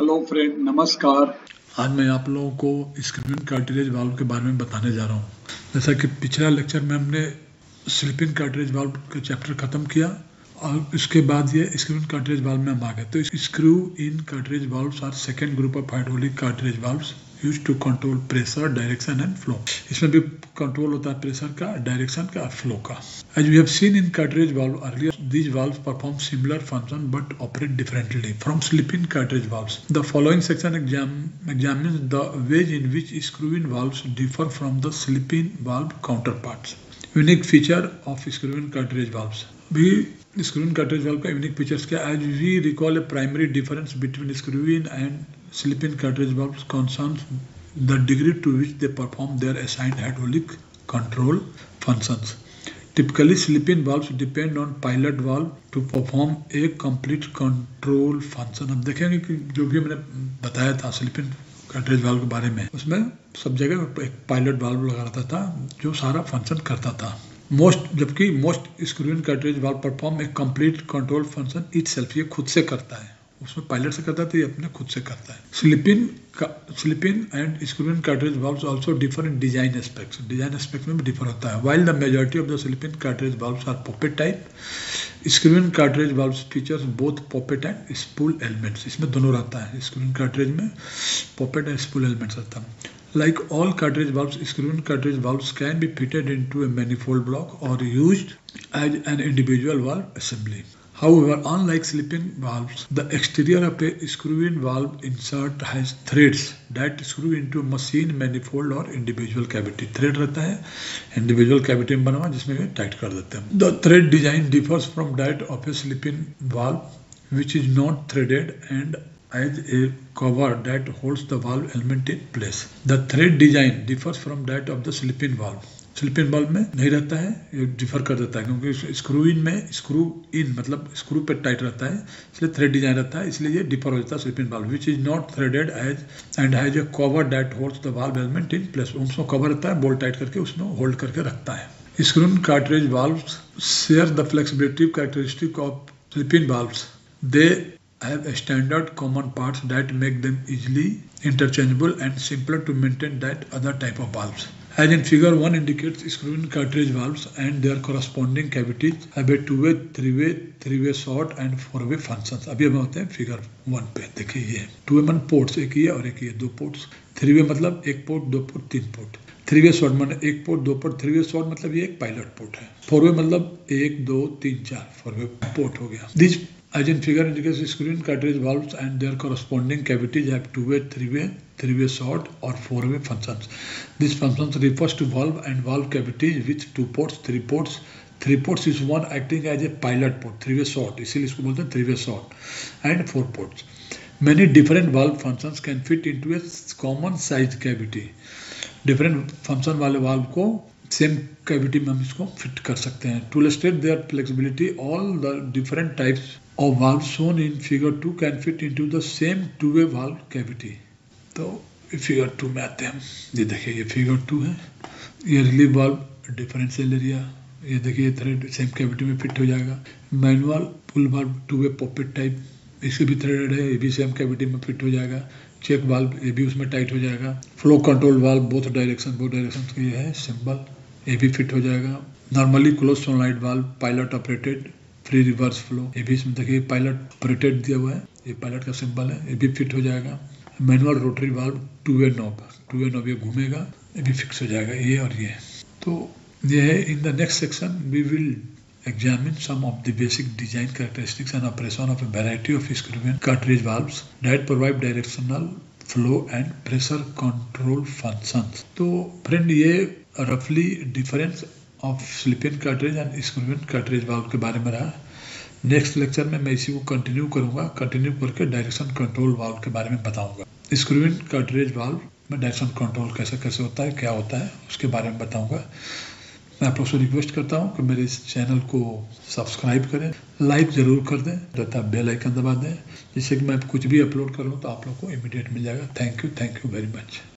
Hello friend, नमस्कार। आज मैं आप लोगों को स्क्रीन कार्ट्रिज वाल्व के बारे में बताने जा रहा हूँ। जैसा कि पिछला लेक्चर में हमने स्लिप इन कार्ट्रिज वाल्व का चैप्टर खत्म किया और इसके बाद ये स्क्रीन कार्ट्रिज वाल्व में हम आ गए। तो screw in cartridge valves are second group of hydraulic cartridge valves used to control pressure, direction and flow. इसमें भी कंट्रोल होता है प्रेशर का, डायरेक्शन का और फ्लो का। As we have seen in cartridge valve earlier, these valves perform similar function but operate differently from slip-in cartridge valves. The following section examines the ways in which screw-in valves differ from the slip-in valve counterparts. Unique feature of screw-in cartridge valves. भी screw-in cartridge valve का unique features क्या? As we recall, a primary difference between screw-in and slip-in cartridge valves concerns the degree to which they perform their assigned hydraulic control functions. Typically, slip-in valves depend on pilot valve to perform a complete control function. अब देखेंगे कि जो भी मैंने बताया था स्लिप-इन cartridge valve के बारे में, उसमें सब जगह एक पायलट वाल्व लगा रहता था जो सारा फंक्शन करता था। जबकि most screw in cartridge valve perform a complete control function itself, ये खुद से करता है। उसमें पायलट से करता है तो ये अपने खुद से करता है। Slip in and screw in cartridge valves also differ in design aspects. Design aspect में भी डिफर होता है। While the majority of the slip in cartridge valves are poppet type, screw in cartridge valves features both poppet and spool elements. इसमें दोनों रहता है। Screw in cartridge में पॉपेट and spool elements रहता है। Like all cartridge valves, screw-in cartridge valves can be fitted into a manifold block or used as an individual valve assembly. However, unlike slip-in valves, the exterior of a screw-in valve insert has threads that screw into machine manifold or individual cavity. Thread रहता है individual cavity में बना हुआ जिसमें tight कर देते हैं। The thread design differs from that of a slip-in valve, which is not threaded and as a cover that holds the valve element in place. The thread design differs from that of the slip-in valve. Slip in valve में नहीं रहता है, ये differ कर देता है क्योंकि screw इन में स्क्रू इन मतलब स्क्रू पे टाइट रहता है, इसलिए थ्रेड डिजाइन रहता है, इसलिए ये डिफर हो जाता है slip in valve, which is not threaded as and has a cover that holds the valve element in place. उसमें कवर रहता है, बोल्ट टाइट करके उसमें होल्ड करके रखता है। Screw in cartridge valves share the flexibility characteristic of slip in valves. They have a standard common parts that make them easily interchangeable and simpler to maintain that other type of valves. As in figure 1 indicates, screw-in cartridge valves and their corresponding cavities have a two-way, three-way short and four-way functions. अभी हम होते हैं figure 1 पे। देखिए ये two-way मन ports एक ही है और एक ही है, दो पोर्ट्स। थ्री-वे मतलब एक पोर्ट, दो पोर्ट, तीन पोर्ट। थ्री-वे शॉर्ट मतलब एक पोर्ट, दो पोर्ट। थ्री-वे शॉर्ट मतलब ये एक पायलट पोर्ट है। फोर-वे मतलब एक, दो, तीन, चार, फोर-वे पोर्ट हो गया। These as in figure indicates, screw-in cartridge valves and their corresponding cavities have two-way, three-way short or four-way functions. These functions refers to valve and valve cavities with two ports, three ports. Three ports is one acting as a pilot port, three-way short, इसीलिए इसको बोलते हैं three-way short, and four ports. Many different valve functions can fit into a common size cavity. Different function वाले valve को same cavity में हम इसको fit कर सकते हैं। To illustrate their flexibility, all the different types of valves shown in figure 2 can fit into the same two-way valve cavity. तो figure 2 में आते हैं। ये देखिए ये फिगर 2 है। ये रिलीव वाल्व डिफरेंशियल एरिया, ये देखिए ये थ्रेड सेम कैविटी में फिट हो जाएगा। Manual pull valve two way poppet type, इसके भी थ्रेडेड है, ये भी सेम कैविटी में फिट हो जाएगा। चेक वाल्व ये भी उसमें टाइट हो जाएगा। Flow control valve both direction के ये है सिंबल, ये भी फिट हो जाएगा। Normally close solenoid valve pilot operated free reverse flow, ये भी इसमें देखिए पायलट ऑपरेटेड दिया हुआ है, ये पायलट का सिंबल है, ये भी फिट हो जाएगा। Manual rotary valve two way knob ये घूमेगा, ये भी फिक्स हो जाएगा, ये और ये। तो ये है। In the next section we will examine some of the basic design characteristics and operation of a variety of screw-in cartridge valves that provide directional flow and pressure control functions. तो friend ये रफली difference of slip in cartridge and screw in cartridge valve के बारे में रहा। Next lecture में मैं इसी को कंटिन्यू करूंगा, कंटिन्यू करके डायरेक्शन कंट्रोल वाल्व के बारे में बताऊंगा। स्क्रू-इन कार्ट्रिज वाल्व में डायरेक्शन कंट्रोल कैसे होता है, क्या होता है, उसके बारे में बताऊंगा। मैं आप लोग से रिक्वेस्ट करता हूं कि मेरे इस चैनल को सब्सक्राइब करें, लाइक ज़रूर कर दें तथा बेल आइकन दबा दें, जिससे कि मैं कुछ भी अपलोड करूं तो आप लोग को इमीडिएट मिल जाएगा। Thank you very much.